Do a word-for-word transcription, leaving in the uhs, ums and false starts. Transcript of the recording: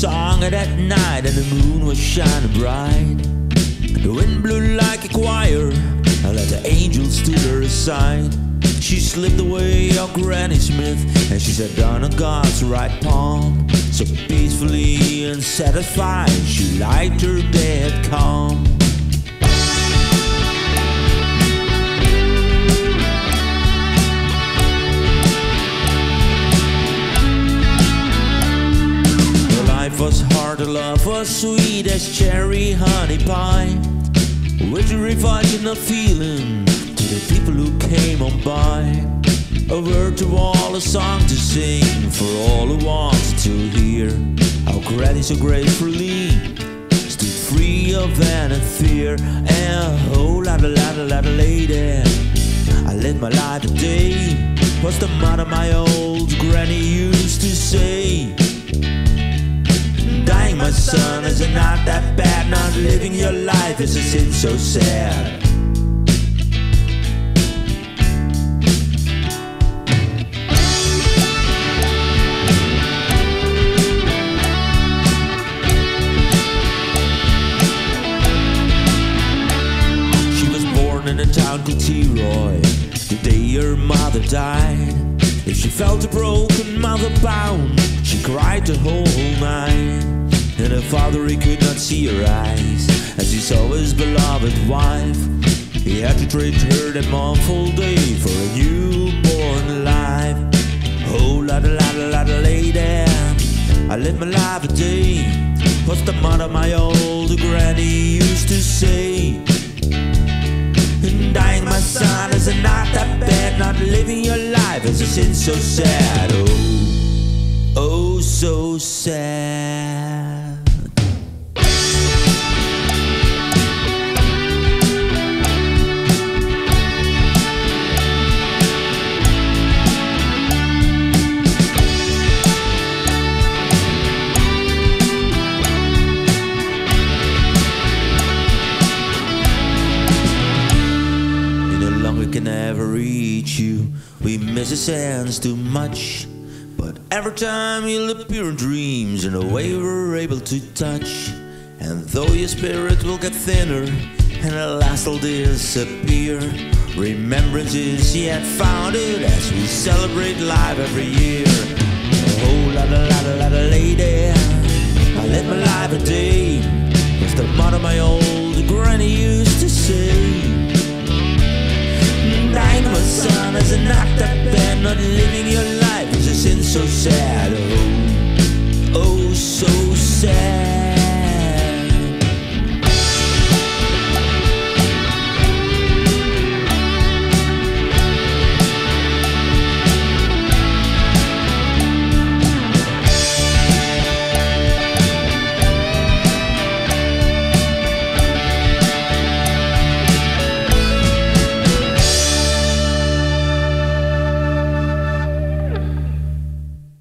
song at that night, and the moon was shining bright. The wind blew like a choir, I let the angels to her side. She slipped away on Granny Smith, and she sat down on God's right palm. So peacefully and satisfied, she lied her bed calm. Her life was hard, her love was sweet as cherry honey pie, with a revulsion of feeling to the people who came on by. A word to all, a song to sing for all who wanted to hear how Granny so gracefully stood free of any fear. And oh, la da la da la da lady, I live my life today, was the motto my old granny used to say. Dying, my son, is it not that bad? Not living your life is a sin so sad. In a town called Tjeu, the day her mother died. If she felt a broken mother bound, she cried the whole night. And her father, he could not see her eyes as he saw his beloved wife. He had to trade her that mournful day for a newborn life. Oh, la da la da la da lady, I live my life a day, was the motto my old granny used to say. Dying, my son, is it not that bad? Not living your life is a sin so sad. Oh, oh, so sad. Can never reach you, we miss his hands too much. But every time he'll appear in dreams, in a way we're able to touch. And though your spirit will get thinner, and at last will disappear, remembrance is yet founded as we celebrate life every year. Oh, la da la da la da lady, I live my life a day, was the motto my old granny used to say.